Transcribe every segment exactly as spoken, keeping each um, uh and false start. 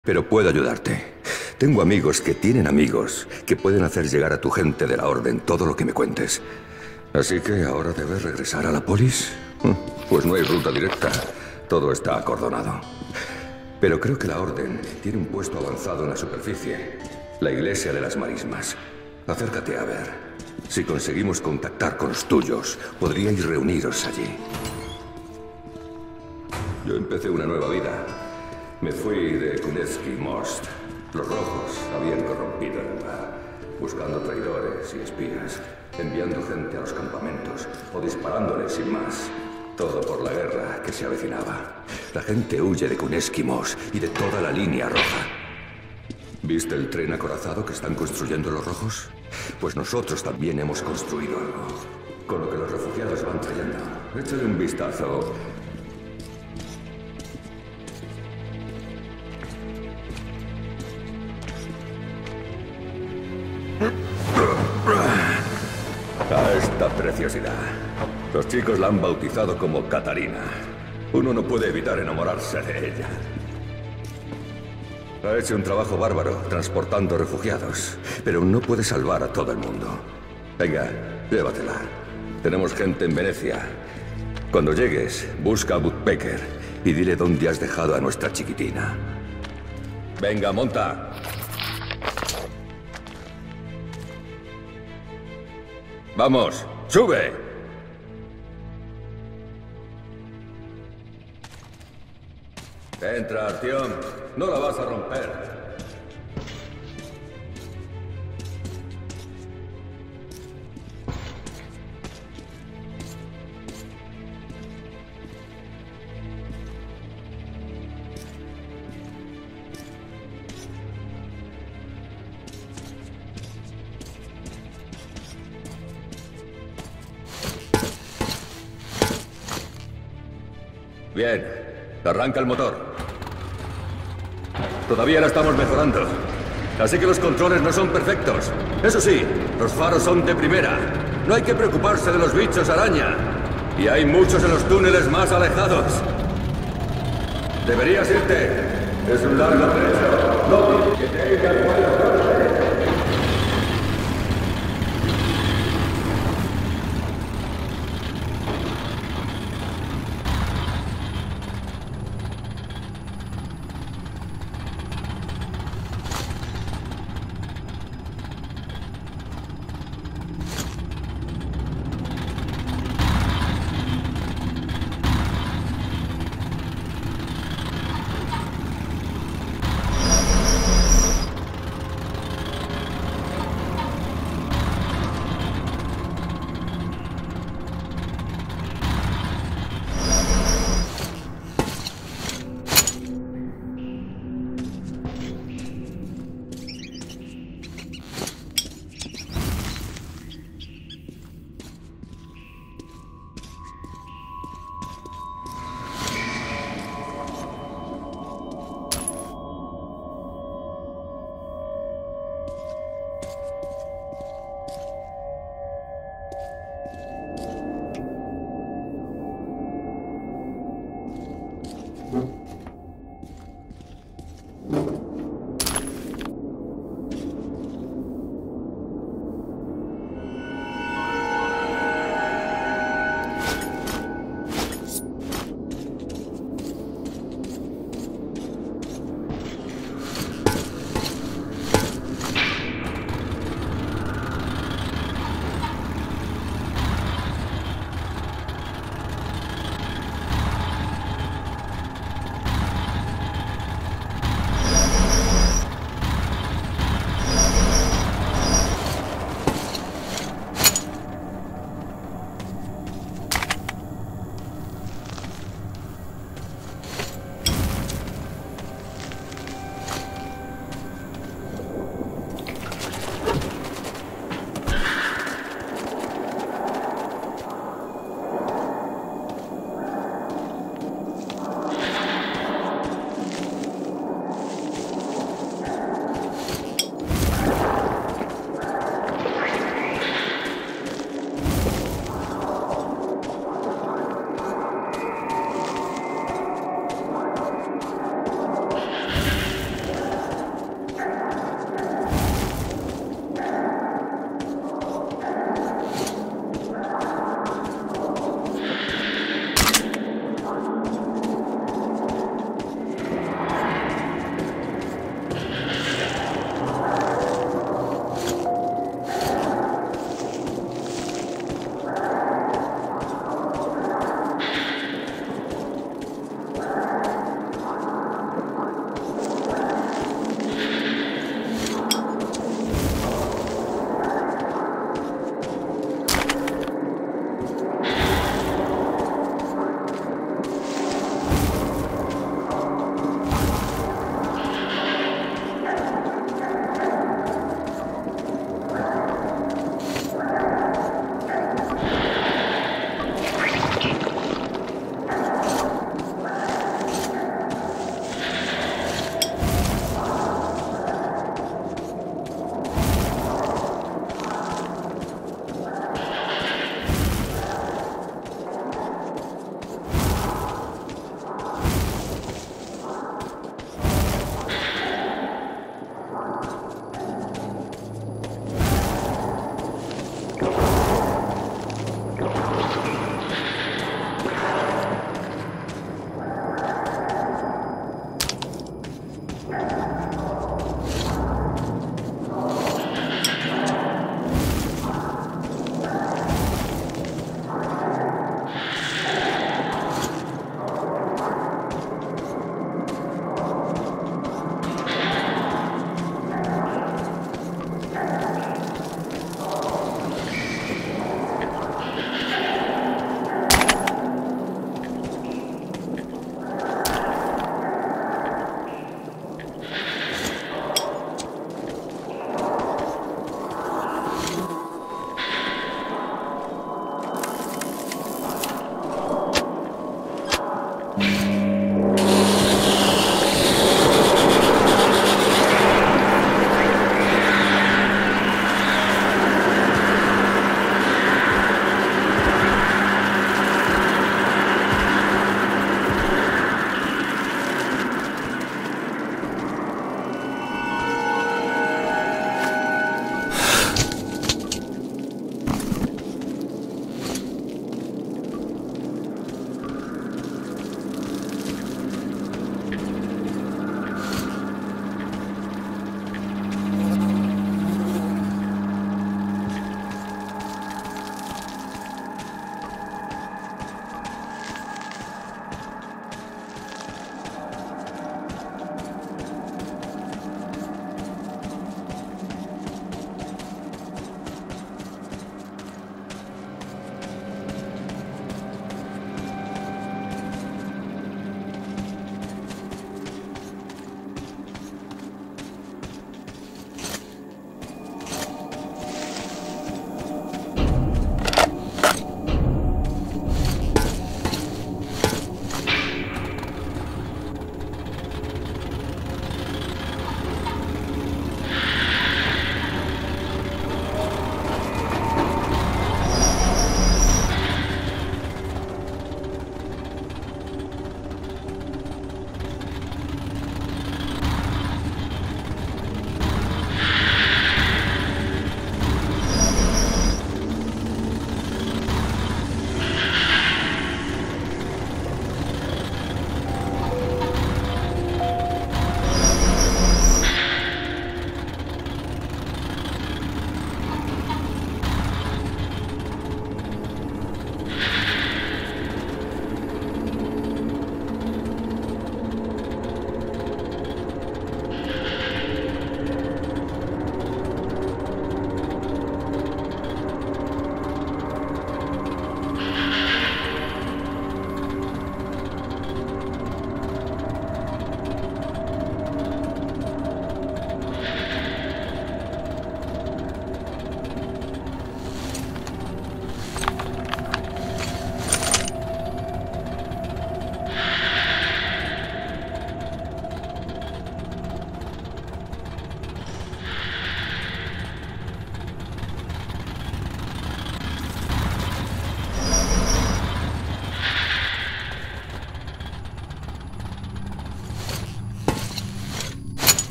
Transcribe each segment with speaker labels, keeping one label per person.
Speaker 1: Pero puedo ayudarte. Tengo amigos que tienen amigos que pueden hacer llegar a tu gente de la Orden todo lo que me cuentes. Así que ahora debes regresar a la polis. Pues no hay ruta directa. Todo está acordonado. Pero creo que la Orden tiene un puesto avanzado en la superficie. La Iglesia de las Marismas. Acércate a ver. Si conseguimos contactar con los tuyos, podríais reuniros allí. Yo empecé una nueva vida. Me fui de Kunetsky Most. Los rojos habían corrompido el lugar, buscando traidores y espías, enviando gente a los campamentos o disparándoles sin más. Todo por la guerra que se avecinaba. La gente huye de Kunetsky Most y de toda la línea roja. ¿Viste el tren acorazado que están construyendo los rojos? Pues nosotros también hemos construido algo, con lo que los refugiados van trayendo. Échale un vistazo. A esta preciosidad. Los chicos la han bautizado como Katarina. Uno no puede evitar enamorarse de ella. Ha hecho un trabajo bárbaro transportando refugiados, pero no puede salvar a todo el mundo. Venga, llévatela. Tenemos gente en Venecia. Cuando llegues, busca a Woodpecker y dile dónde has dejado a nuestra chiquitina. Venga, monta. ¡Vamos! ¡Sube! Entra, Artyom. No la vas a romper. Bien. Arranca el motor. Todavía la estamos mejorando. Así que los controles no son perfectos. Eso sí, los faros son de primera. No hay que preocuparse de los bichos araña. Y hay muchos en los túneles más alejados. Deberías irte. Es un largo trecho. No, que tengas buena suerte.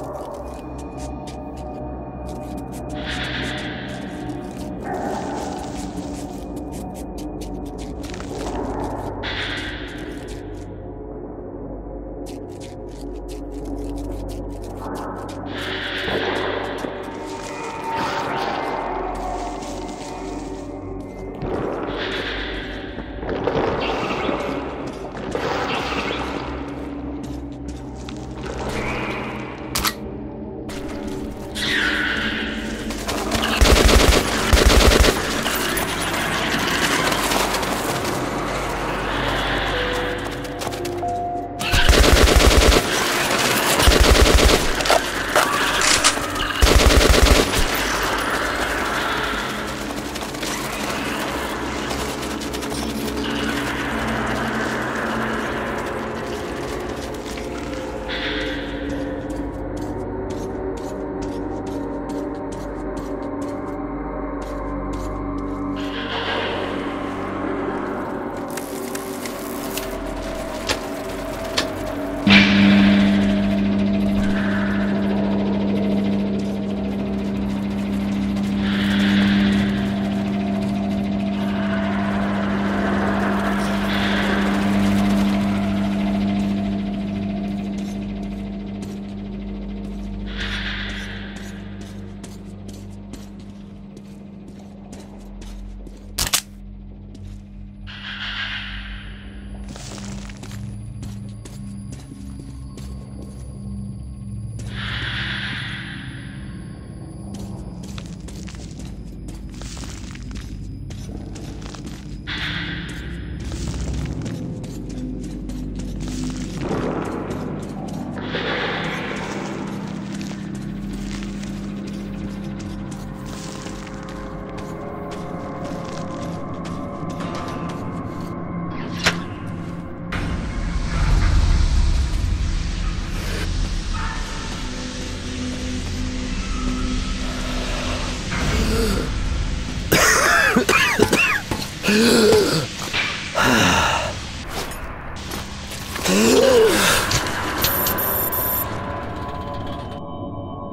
Speaker 2: You